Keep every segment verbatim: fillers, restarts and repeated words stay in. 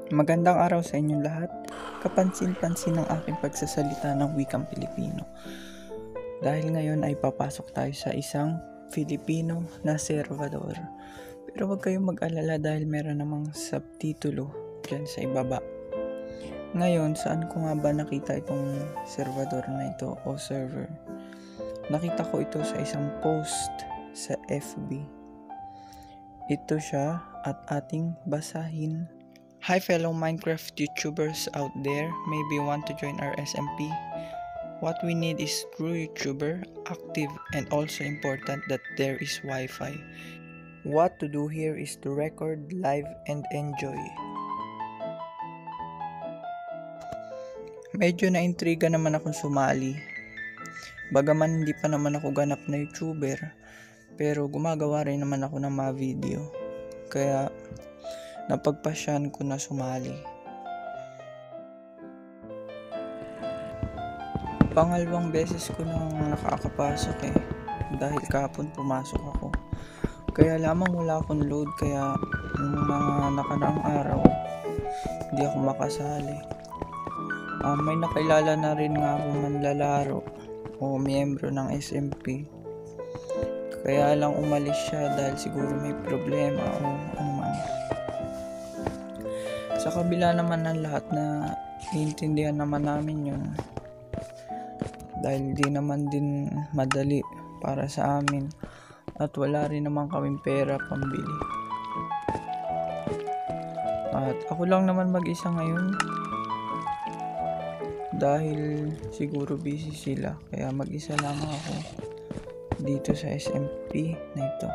Magandang araw sa inyong lahat. Kapansin-pansin ng aking pagsasalita ng wikang Pilipino. Dahil ngayon ay papasok tayo sa isang Filipino na servador. Pero huwag kayong mag-alala dahil meron namang subtitulo dyan sa ibaba. Ngayon, saan ko nga ba nakita itong servador na ito o server? Nakita ko ito sa isang post sa F B. Ito siya at ating basahin. Hi fellow Minecraft YouTubers out there, maybe you want to join our S M P? What we need is true YouTuber, active, and also important that there is Wi-Fi. What to do here is to record, live, and enjoy. Medyo na-intriga naman akong sumali. Bagaman hindi pa naman ako ganap na YouTuber, pero gumagawa rin naman ako ng mga video. Kaya napagpasyan ko na sumali. Pangalawang beses ko nang nakakapasok eh. Dahil kahapon pumasok ako. Kaya lamang wala akong load, kaya ng mga nakaraang araw hindi ako makasali. Uh, may nakilala na rin nga akong manlalaro o miyembro ng S M P. Kaya lang umalis siya dahil siguro may problema o ano man. Sa kabila naman ng lahat na iintindihan naman namin yun. Dahil di naman din madali para sa amin at wala rin naman kaming pera pambili. At ako lang naman mag-isa ngayon. Dahil siguro busy sila, kaya mag-isa lang ako dito sa S M P na ito.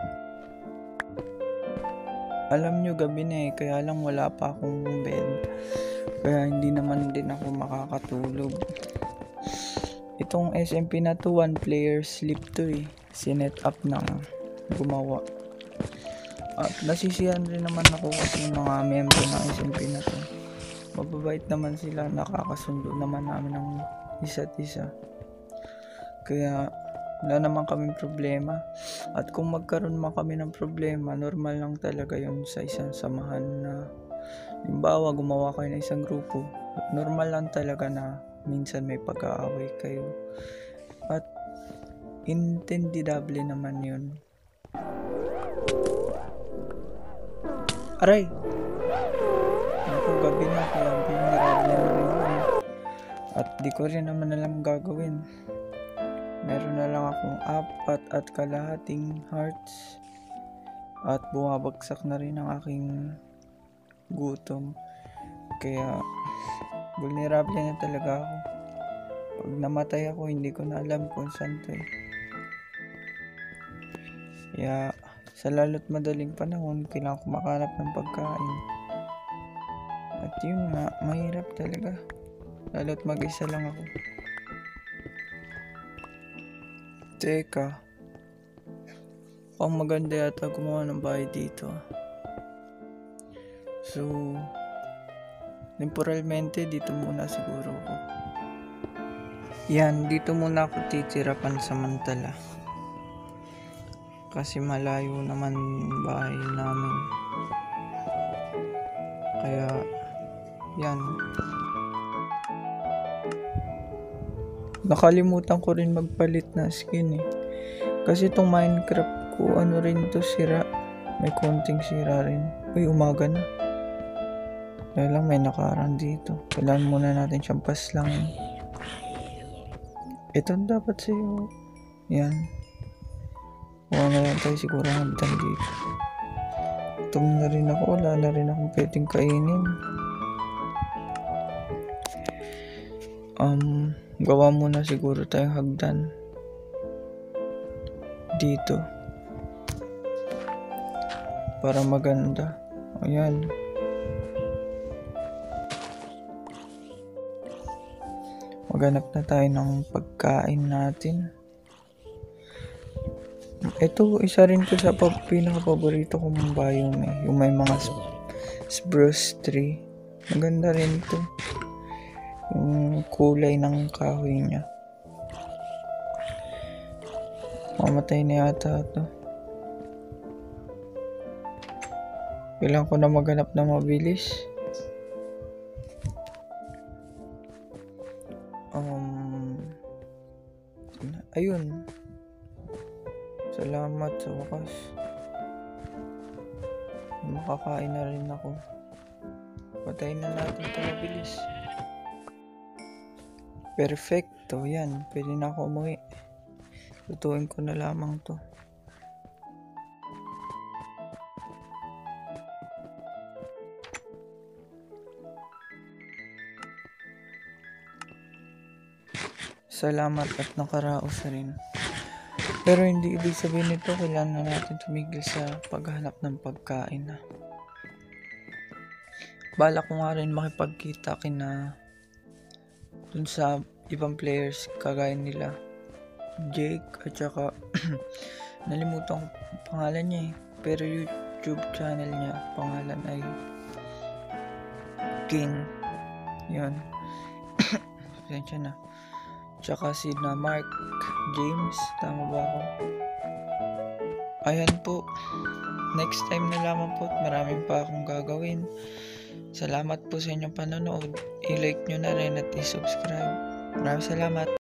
Alam nyo, gabi na eh, kaya lang wala pa akong bed, kaya hindi naman din ako makakatulog. Itong S M P na to, one player sleep to eh, sinet up ng gumawa. At nasisiyan rin naman ako kasi mga member ng S M P na to. Mababait naman sila, nakakasundo naman namin ng isa't isa. Kaya wala naman kaming problema. At kung magkaroon man kami ng problema, normal lang talaga yun sa isang samahan na limbawa gumawa kayo ng isang grupo. Normal lang talaga na minsan may pag-aaway kayo. At intendidable naman yun. Aray! Ako gabi na, kaya binarable na rin ako. At di ko rin naman alam gagawin. Meron na lang akong apat at kalahating hearts. At bumabagsak na rin ang aking gutom. Kaya vulnerable na talaga ako. Pag namatay ako, hindi ko na alam kung saan to eh. Kaya sa lalo't madaling panahon, kailangan ko makahanap ng pagkain. At yun nga, mahirap talaga. Lalo't mag-isa lang ako. Teka. Ang maganda yata gumawa ng bahay dito. So, temporalmente dito muna siguro ako. Yan, dito muna ako titira pansamantala. Kasi malayo naman bahay namin. Kaya yan. Nakalimutan ko rin magpalit na skin eh. Kasi itong Minecraft ko, ano rin to, sira. May konting sira rin. Uy, umaga na. Kaya lang may nakaraan dito. Kailangan muna natin siyang paslangin. Ito dapat sa'yo. Yan. Huwag na lang tayo siguro hagdan dito. Gutom na rin ako. Wala na rin akong pwedeng kainin. Um, gawa muna siguro tayong hagdan. Dito. Para maganda. Ayan. Maghanap na tayo ng pagkain natin. Ito, isa rin to sa pinaka-paborito kong biome eh. Yung may mga spruce tree. Maganda rin to. Yung kulay ng kahoy niya. Mamatay na yata ito. Kailangan ko na maghanap na mabilis. Um, ayun. Salamat sa wakas. Makakain na rin ako. Patayin na natin ito mabilis. Perfecto, yan. Pwede na ako umuwi. Lutuin ko na lamang to. Salamat at nakaraos rin. Pero hindi ibig sabihin nito kailangan na natin tumigil sa paghanap ng pagkain na. Bala ko nga rin makipagkita kina dun sa ibang players kagaya nila Jake at saka nalimutan ko pangalan niya eh. Pero YouTube channel niya pangalan ay King. Yun. Pasensya na. Tsaka si na Mark James, tama ba ako? Ayan po. Next time na lamang po. Maraming pa akong gagawin. Salamat po sa inyong panonood. I-like nyo na rin at i-subscribe. Maraming salamat.